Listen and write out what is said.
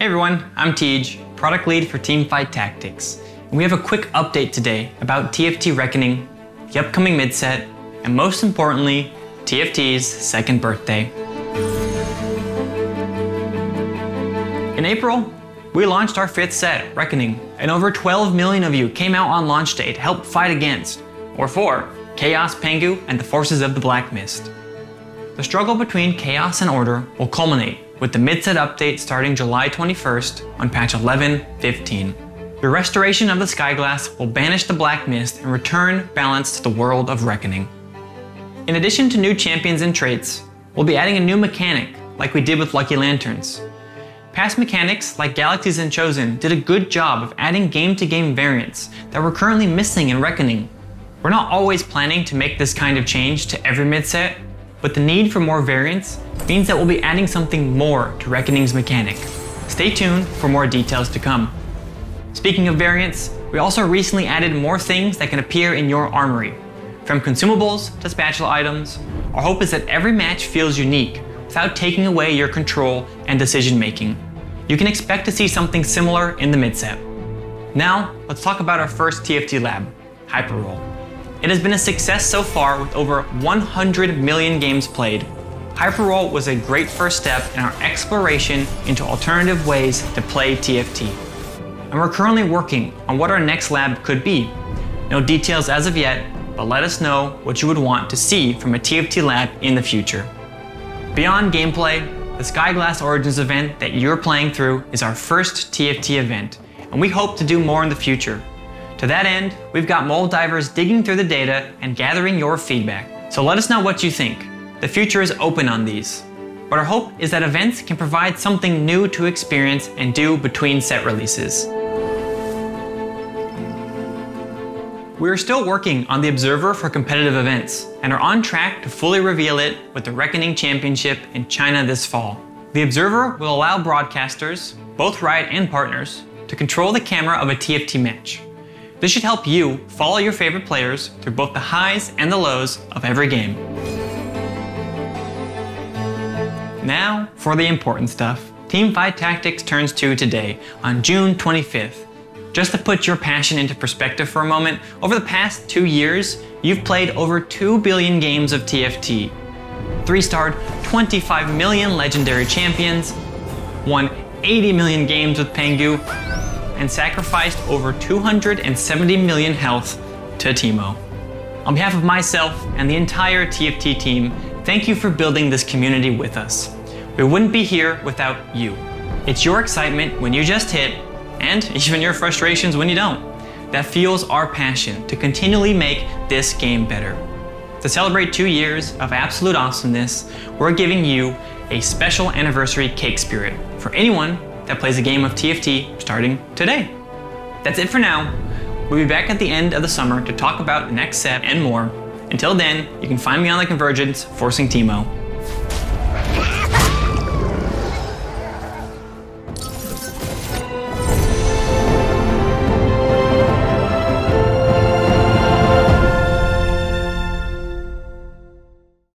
Hey everyone, I'm Tej, product lead for Teamfight Tactics. And we have a quick update today about TFT Reckoning, the upcoming mid-set, and most importantly, TFT's second birthday. In April, we launched our fifth set, Reckoning, and over 12 million of you came out on launch day to help fight against, or for, Chaos, Pengu, and the forces of the Black Mist. The struggle between Chaos and Order will culminate with the mid-set update starting July 21st on patch 11.15. The restoration of the Skyglass will banish the Black Mist and return balance to the world of Reckoning. In addition to new champions and traits, we'll be adding a new mechanic like we did with Lucky Lanterns. Past mechanics like Galaxies and Chosen did a good job of adding game-to-game variants that were currently missing in Reckoning. We're not always planning to make this kind of change to every mid-set, but the need for more variants means that we'll be adding something more to Reckoning's mechanic. Stay tuned for more details to come. Speaking of variants, we also recently added more things that can appear in your armory. From consumables to spatula items, our hope is that every match feels unique without taking away your control and decision making. You can expect to see something similar in the mid-set. Now, let's talk about our first TFT lab, Hyperroll. It has been a success so far with over 100 million games played. Hyperroll was a great first step in our exploration into alternative ways to play TFT. And we're currently working on what our next lab could be. No details as of yet, but let us know what you would want to see from a TFT lab in the future. Beyond gameplay, the Skyglass Origins event that you're playing through is our first TFT event, and we hope to do more in the future. To that end, we've got mold divers digging through the data and gathering your feedback. So let us know what you think. The future is open on these. But our hope is that events can provide something new to experience and do between set releases. We are still working on the Observer for competitive events and are on track to fully reveal it with the Reckoning Championship in China this fall. The Observer will allow broadcasters, both Riot and partners, to control the camera of a TFT match. This should help you follow your favorite players through both the highs and the lows of every game. Now for the important stuff. Teamfight Tactics turns 2 today on June 25th. Just to put your passion into perspective for a moment, over the past 2 years, you've played over 2 billion games of TFT, 3-starred 25 million legendary champions, won 80 million games with Pengu, and sacrificed over 270 million health to Teemo. On behalf of myself and the entire TFT team, thank you for building this community with us. We wouldn't be here without you. It's your excitement when you just hit, and even your frustrations when you don't, that fuels our passion to continually make this game better. To celebrate 2 years of absolute awesomeness, we're giving you a special anniversary cake spirit for anyone that plays a game of TFT starting today. That's it for now. We'll be back at the end of the summer to talk about the next set and more. Until then, you can find me on the Convergence, Forcing Teemo.